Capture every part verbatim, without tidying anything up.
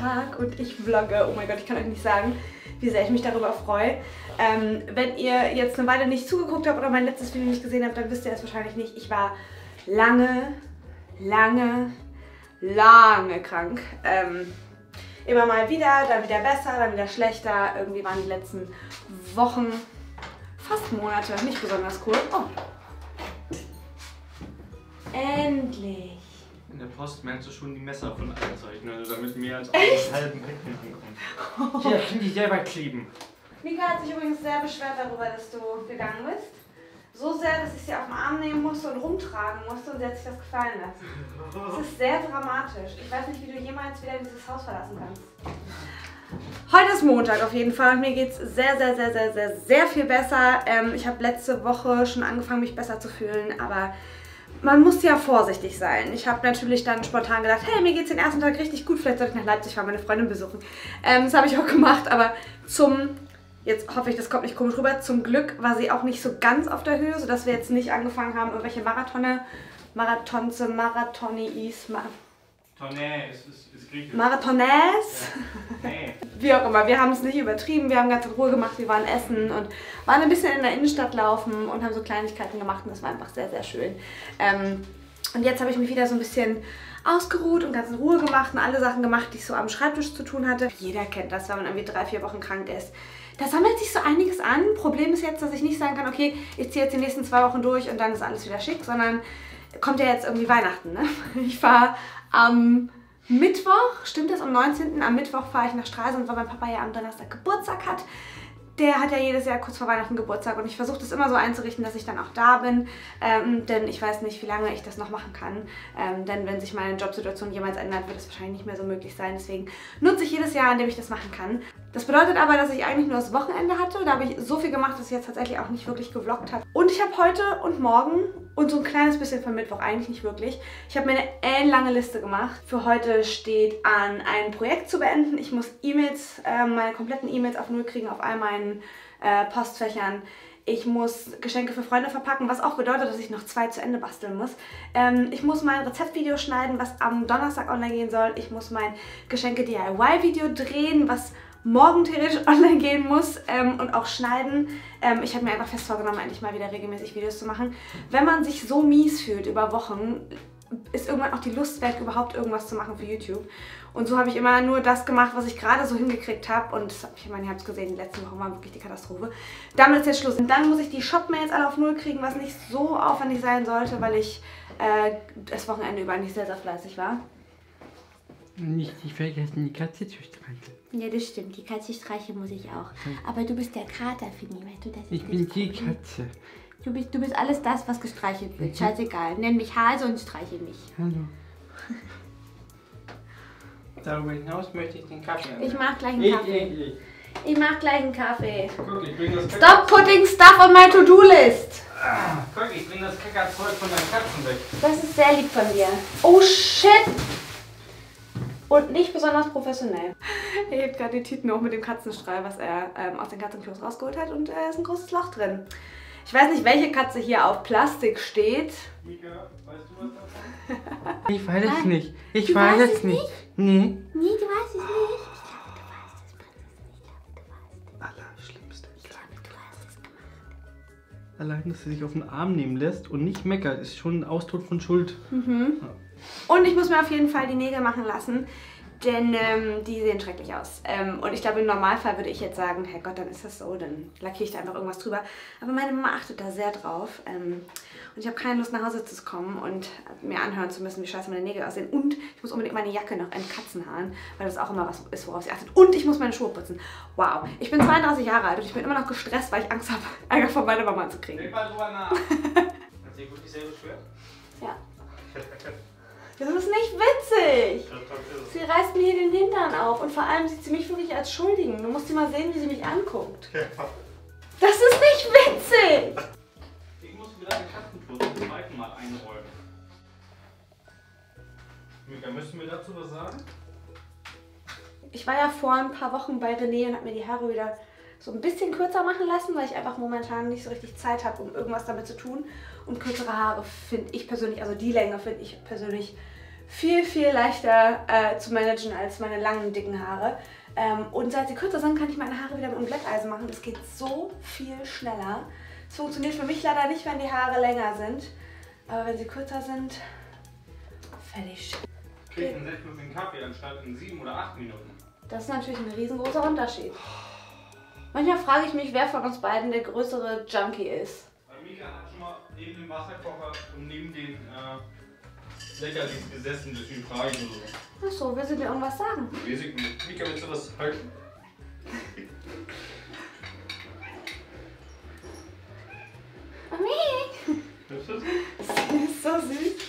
Montag und ich vlogge. Oh mein Gott, ich kann euch nicht sagen, wie sehr ich mich darüber freue. Ähm, wenn ihr jetzt eine Weile nicht zugeguckt habt oder mein letztes Video nicht gesehen habt, dann wisst ihr es wahrscheinlich nicht. Ich war lange, lange, lange krank. Ähm, immer mal wieder, dann wieder besser, dann wieder schlechter. Irgendwie waren die letzten Wochen, fast Monate, nicht besonders cool. Oh. Endlich. In der Post merkst du schon die Messer von allen Seiten, also damit mehr als einen halben wegnehmen kommt. Hier, kann die selber kleben. Mika hat sich übrigens sehr beschwert darüber, dass du gegangen bist. So sehr, dass ich sie auf den Arm nehmen musste und rumtragen musste und sie hat sich das gefallen lassen. Das ist sehr dramatisch. Ich weiß nicht, wie du jemals wieder dieses Haus verlassen kannst. Heute ist Montag auf jeden Fall und mir geht es sehr, sehr, sehr, sehr, sehr, sehr viel besser. Ähm, ich habe letzte Woche schon angefangen, mich besser zu fühlen, aber man muss ja vorsichtig sein. Ich habe natürlich dann spontan gedacht, hey, mir geht es den ersten Tag richtig gut, vielleicht sollte ich nach Leipzig fahren, meine Freundin besuchen. Ähm, das habe ich auch gemacht, aber zum, jetzt hoffe ich, das kommt nicht komisch rüber, zum Glück war sie auch nicht so ganz auf der Höhe, sodass wir jetzt nicht angefangen haben, irgendwelche Marathone, Marathonze, Marathoniis, Mar Tonne, ist, ist, ist griechisch. Marathones. Ja. Nee. Wie auch immer, wir haben es nicht übertrieben, wir haben ganz in Ruhe gemacht, wir waren essen und waren ein bisschen in der Innenstadt laufen und haben so Kleinigkeiten gemacht und das war einfach sehr, sehr schön. Ähm, und jetzt habe ich mich wieder so ein bisschen ausgeruht und ganz in Ruhe gemacht und alle Sachen gemacht, die ich so am Schreibtisch zu tun hatte. Jeder kennt das, wenn man irgendwie drei, vier Wochen krank ist. Da sammelt sich so einiges an. Problem ist jetzt, dass ich nicht sagen kann, okay, ich ziehe jetzt die nächsten zwei Wochen durch und dann ist alles wieder schick, sondern kommt ja jetzt irgendwie Weihnachten, ne? Ich fahre am Mittwoch, stimmt das, am neunzehnten Am Mittwoch fahre ich nach Stralsund, weil mein Papa ja am Donnerstag Geburtstag hat. Der hat ja jedes Jahr kurz vor Weihnachten Geburtstag und ich versuche das immer so einzurichten, dass ich dann auch da bin, ähm, denn ich weiß nicht, wie lange ich das noch machen kann, ähm, denn wenn sich meine Jobsituation jemals ändert, wird es wahrscheinlich nicht mehr so möglich sein, deswegen nutze ich jedes Jahr, in dem ich das machen kann. Das bedeutet aber, dass ich eigentlich nur das Wochenende hatte, da habe ich so viel gemacht, dass ich jetzt tatsächlich auch nicht wirklich gevloggt habe. Und ich habe heute und morgen und so ein kleines bisschen von Mittwoch, eigentlich nicht wirklich, ich habe mir eine ellenlange Liste gemacht. Für heute steht an, ein Projekt zu beenden. Ich muss E-Mails, äh, meine kompletten E-Mails auf Null kriegen auf all meinen äh, Postfächern. Ich muss Geschenke für Freunde verpacken, was auch bedeutet, dass ich noch zwei zu Ende basteln muss. Ähm, ich muss mein Rezeptvideo schneiden, was am Donnerstag online gehen soll. Ich muss mein Geschenke-D I Y-Video drehen, was morgen theoretisch online gehen muss ähm, und auch schneiden. Ähm, ich habe mir einfach fest vorgenommen, endlich mal wieder regelmäßig Videos zu machen. Wenn man sich so mies fühlt über Wochen, ist irgendwann auch die Lust weg, überhaupt irgendwas zu machen für YouTube. Und so habe ich immer nur das gemacht, was ich gerade so hingekriegt habe. Und das hab ich, ich meine, ihr habt es gesehen, die letzten Wochen waren wirklich die Katastrophe. Damit ist jetzt Schluss. Und dann muss ich die Shop-Mails alle auf Null kriegen, was nicht so aufwendig sein sollte, weil ich äh, das Wochenende über nicht sehr, sehr fleißig war. Nicht, nicht vergessen, die Katze zu streicheln. Ja, das stimmt. Die Katze streicheln muss ich auch. Aber du bist der Kater, Finny, weißt du, das ist Ich das bin die Problem. Katze. Du bist, du bist alles das, was gestreichelt wird. Scheißegal. Nenn mich Hase und streichel mich. Hallo. Darüber hinaus möchte ich den Kaffee. Ich mach gleich einen Ich, Kaffee. ich, ich. Ich mach gleich einen Kaffee. Guck, ich bring das Stop putting stuff on my to-do-list. Ah, guck, ich bring das Kackerzeug von deinen Katzen weg. Das ist sehr lieb von dir. Oh shit! Und nicht besonders professionell. Er hebt gerade die Tüten hoch mit dem Katzenstrahl, was er ähm, aus den Katzenklos rausgeholt hat. Und da äh, ist ein großes Loch drin. Ich weiß nicht, welche Katze hier auf Plastik steht. Mika, weißt du was davon? Ich weiß es nicht. Ich Du weiß weißt es es nicht. Nee. Nee, du weißt es nicht. Allerschlimmste. Ich glaube, du hast es gemacht. Allein, dass sie sich auf den Arm nehmen lässt und nicht meckert, ist schon ein Ausdruck von Schuld. Mhm. Und ich muss mir auf jeden Fall die Nägel machen lassen, denn ähm, die sehen schrecklich aus. Ähm, und ich glaube, im Normalfall würde ich jetzt sagen, Herrgott, dann ist das so, dann lackiere ich da einfach irgendwas drüber. Aber meine Mama achtet da sehr drauf. Ähm, und ich habe keine Lust, nach Hause zu kommen und mir anhören zu müssen, wie scheiße meine Nägel aussehen. Und ich muss unbedingt meine Jacke noch entkatzen haaren, weil das auch immer was ist, worauf sie achtet. Und ich muss meine Schuhe putzen. Wow. Ich bin zweiunddreißig Jahre alt und ich bin immer noch gestresst, weil ich Angst habe, Ärger von meiner Mama zu kriegen. Denk mal drüber nach. Hat sie wirklich sehr beschwert? Ja. Das ist nicht witzig. Sie reißt mir hier den Hintern auf und vor allem sieht sie mich wirklich als Schuldigen. Du musst sie mal sehen, wie sie mich anguckt. Das ist nicht witzig. Ich muss wieder den Katzenklo zum zweiten Mal einräumen. Mika, müssen wir dazu was sagen? Ich war ja vor ein paar Wochen bei René und habe mir die Haare wieder so ein bisschen kürzer machen lassen, weil ich einfach momentan nicht so richtig Zeit habe, um irgendwas damit zu tun. Und kürzere Haare finde ich persönlich, also die Länge finde ich persönlich viel, viel leichter äh, zu managen als meine langen, dicken Haare. Ähm, und seit sie kürzer sind, kann ich meine Haare wieder mit dem Glätteisen machen. Das geht so viel schneller. Es funktioniert für mich leider nicht, wenn die Haare länger sind. Aber wenn sie kürzer sind, fertig. Kriegt in sechs Minuten Kaffee anstatt in sieben oder acht Minuten. Das ist natürlich ein riesengroßer Unterschied. Manchmal frage ich mich, wer von uns beiden der größere Junkie ist. Weil Mika hat schon mal neben dem Wasserkocher und neben den äh, Leckerlis gesessen, deswegen frage ich nur so. Achso, willst du mir irgendwas sagen? Weiß ich nicht. Mika, willst du was halten? Mami! Hörst du das? Das ist so süß.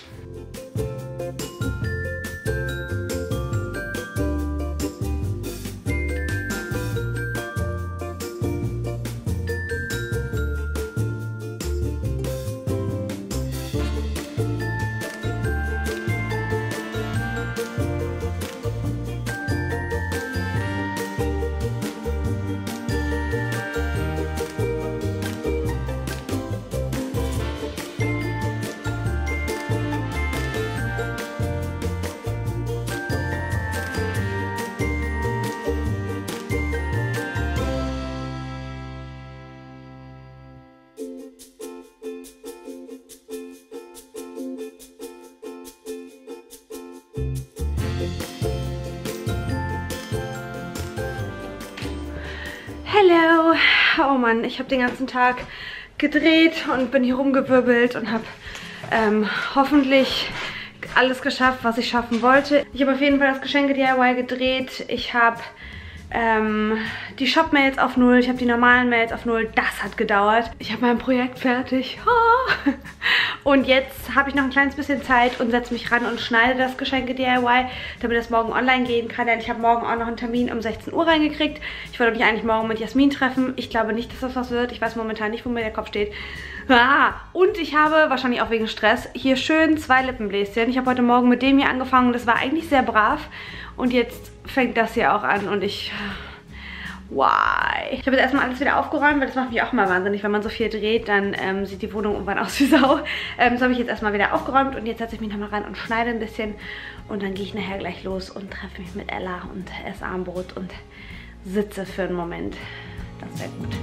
Hello! Oh Mann, ich habe den ganzen Tag gedreht und bin hier rumgewirbelt und habe ähm, hoffentlich alles geschafft, was ich schaffen wollte. Ich habe auf jeden Fall das Geschenke-D I Y gedreht. Ich habe ähm, die Shop-Mails auf null, ich habe die normalen Mails auf null. Das hat gedauert. Ich habe mein Projekt fertig. Oh. Und jetzt habe ich noch ein kleines bisschen Zeit und setze mich ran und schneide das Geschenke-D I Y, damit das morgen online gehen kann. Denn ich habe morgen auch noch einen Termin um sechzehn Uhr reingekriegt. Ich wollte mich eigentlich morgen mit Jasmin treffen. Ich glaube nicht, dass das was wird. Ich weiß momentan nicht, wo mir der Kopf steht. Ah, und ich habe, wahrscheinlich auch wegen Stress, hier schön zwei Lippenbläschen. Ich habe heute Morgen mit dem hier angefangen. Das war eigentlich sehr brav. Und jetzt fängt das hier auch an und ich... Why? Ich habe jetzt erstmal alles wieder aufgeräumt, weil das macht mich auch mal wahnsinnig. Wenn man so viel dreht, dann ähm, sieht die Wohnung irgendwann aus wie Sau. Ähm, das habe ich jetzt erstmal wieder aufgeräumt und jetzt setze ich mich nochmal ran und schneide ein bisschen. Und dann gehe ich nachher gleich los und treffe mich mit Ella und esse Armbrot und sitze für einen Moment. Das wäre gut.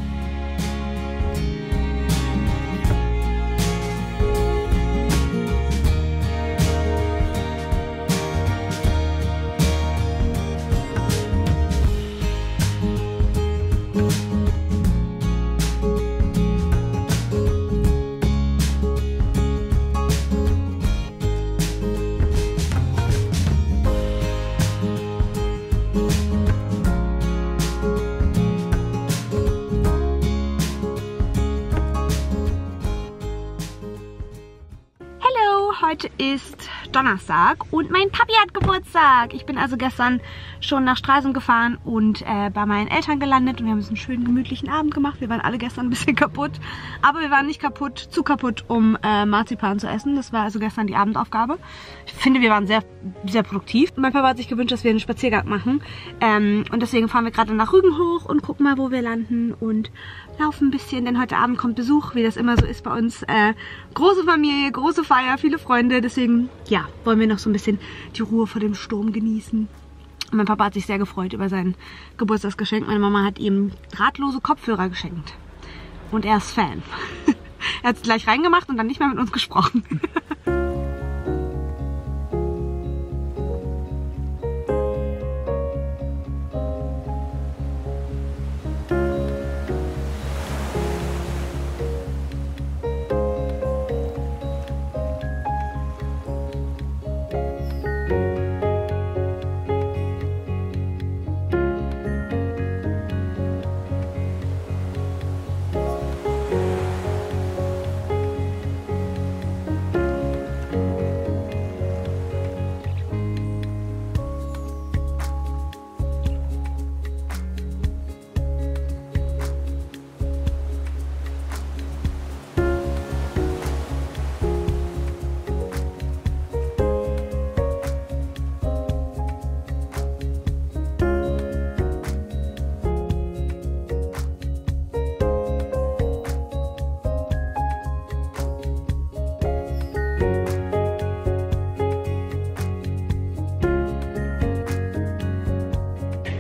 Heute ist Donnerstag und mein Papi hat Geburtstag. Ich bin also gestern schon nach Stralsund gefahren und äh, bei meinen Eltern gelandet und wir haben uns einen schönen gemütlichen Abend gemacht. Wir waren alle gestern ein bisschen kaputt, aber wir waren nicht kaputt, zu kaputt, um äh, Marzipan zu essen. Das war also gestern die Abendaufgabe. Ich finde, wir waren sehr, sehr produktiv. Mein Papa hat sich gewünscht, dass wir einen Spaziergang machen ähm, und deswegen fahren wir gerade nach Rügen hoch und gucken mal, wo wir landen und laufen ein bisschen, denn heute Abend kommt Besuch, wie das immer so ist bei uns. Äh, große Familie, große Feier, viele Freunde, deswegen, ja, wollen wir noch so ein bisschen die Ruhe vor dem Sturm genießen. Und mein Papa hat sich sehr gefreut über sein Geburtstagsgeschenk. Meine Mama hat ihm drahtlose Kopfhörer geschenkt. Und er ist Fan. Er hat es gleich reingemacht und dann nicht mehr mit uns gesprochen.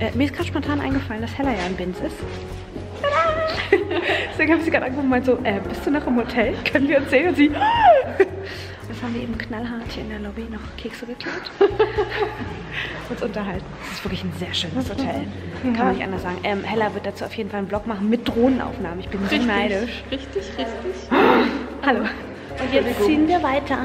Äh, mir ist gerade spontan eingefallen, dass Hella ja in Binz ist. Deswegen habe ich sie gerade angerufen und meinte so, äh, bist du noch im Hotel? Können wir uns sehen? Und sie, das haben wir eben knallhart hier in der Lobby noch Kekse geklaut. Uns unterhalten. Das ist wirklich ein sehr schönes Hotel. Kann man nicht anders sagen. Ähm, Hella wird dazu auf jeden Fall einen Vlog machen mit Drohnenaufnahmen. Ich bin so Richtig, neidisch. Richtig, richtig. Hallo. Und jetzt ziehen wir weiter.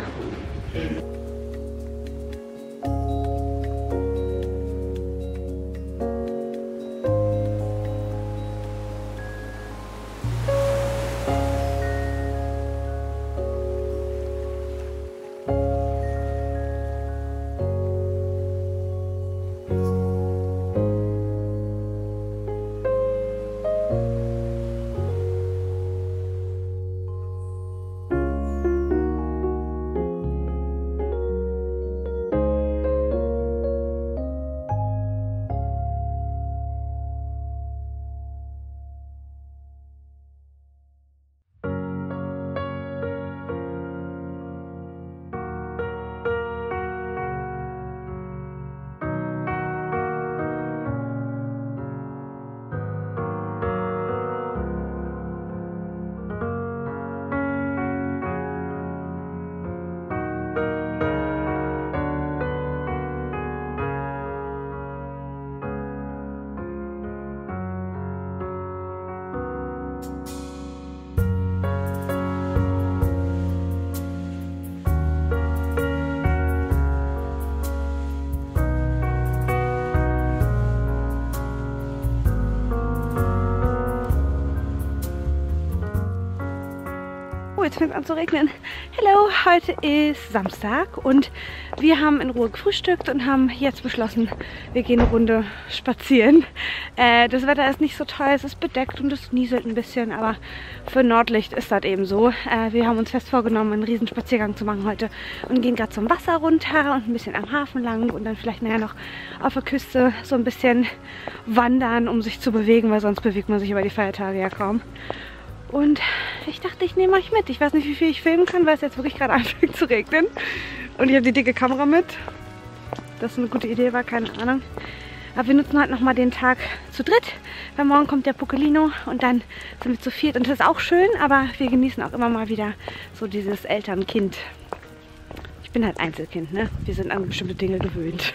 Jetzt fängt es an zu regnen. Hallo, heute ist Samstag und wir haben in Ruhe gefrühstückt und haben jetzt beschlossen, wir gehen eine Runde spazieren. Äh, das Wetter ist nicht so toll, es ist bedeckt und es nieselt ein bisschen, aber für Nordlicht ist das eben so. Äh, wir haben uns fest vorgenommen, einen riesen Spaziergang zu machen heute und gehen gerade zum Wasser runter und ein bisschen am Hafen lang und dann vielleicht nachher noch auf der Küste so ein bisschen wandern, um sich zu bewegen, weil sonst bewegt man sich über die Feiertage ja kaum. Und ich dachte, ich nehme euch mit. Ich weiß nicht, wie viel ich filmen kann, weil es jetzt wirklich gerade anfängt zu regnen. Und ich habe die dicke Kamera mit. Das eine gute Idee war, keine Ahnung. Aber wir nutzen heute nochmal den Tag zu dritt, weil morgen kommt der Pokelino und dann sind wir zu viert. Und das ist auch schön, aber wir genießen auch immer mal wieder so dieses Eltern-Kind. Ich bin halt Einzelkind, ne? Wir sind an bestimmte Dinge gewöhnt.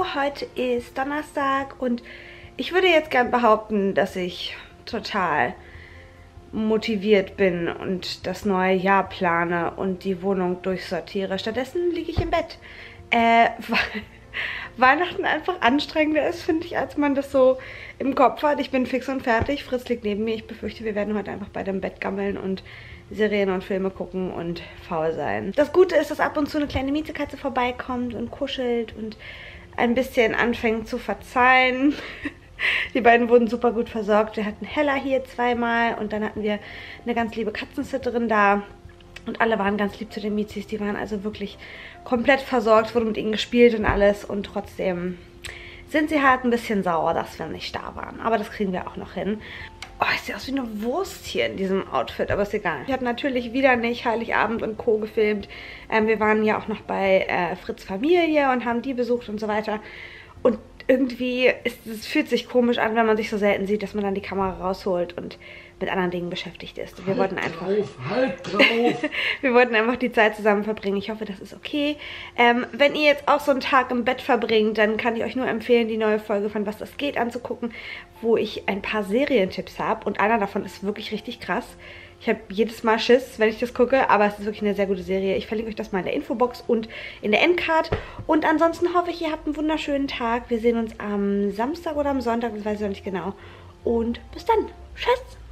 heute ist Donnerstag und ich würde jetzt gern behaupten, dass ich total motiviert bin und das neue Jahr plane und die Wohnung durchsortiere. Stattdessen liege ich im Bett. Äh, weil Weihnachten einfach anstrengender ist, finde ich, als man das so im Kopf hat. Ich bin fix und fertig. Fritz liegt neben mir. Ich befürchte, wir werden heute einfach beide im Bett gammeln und Serien und Filme gucken und faul sein. Das Gute ist, dass ab und zu eine kleine Miezekatze vorbeikommt und kuschelt und ein bisschen anfängt zu verzeihen. Die beiden wurden super gut versorgt. Wir hatten Hella hier zweimal und dann hatten wir eine ganz liebe Katzensitterin da. Und alle waren ganz lieb zu den Miezis. Die waren also wirklich komplett versorgt, wurde mit ihnen gespielt und alles. Und trotzdem sind sie halt ein bisschen sauer, dass wir nicht da waren. Aber das kriegen wir auch noch hin. Oh, ich sehe aus wie eine Wurst hier in diesem Outfit, aber ist egal. Ich habe natürlich wieder nicht Heiligabend und Co. gefilmt. Ähm, wir waren ja auch noch bei äh, Fritz' Familie und haben die besucht und so weiter. Und irgendwie, ist, es fühlt sich komisch an, wenn man sich so selten sieht, dass man dann die Kamera rausholt und mit anderen Dingen beschäftigt ist. Wir halt wollten einfach, drauf, halt drauf. wir wollten einfach die Zeit zusammen verbringen. Ich hoffe, das ist okay. Ähm, wenn ihr jetzt auch so einen Tag im Bett verbringt, dann kann ich euch nur empfehlen, die neue Folge von Was das geht anzugucken, wo ich ein paar Serientipps habe. Und einer davon ist wirklich richtig krass. Ich habe jedes Mal Schiss, wenn ich das gucke, aber es ist wirklich eine sehr gute Serie. Ich verlinke euch das mal in der Infobox und in der Endcard. Und ansonsten hoffe ich, ihr habt einen wunderschönen Tag. Wir sehen uns am Samstag oder am Sonntag, das weiß ich noch nicht genau. Und bis dann. Tschüss!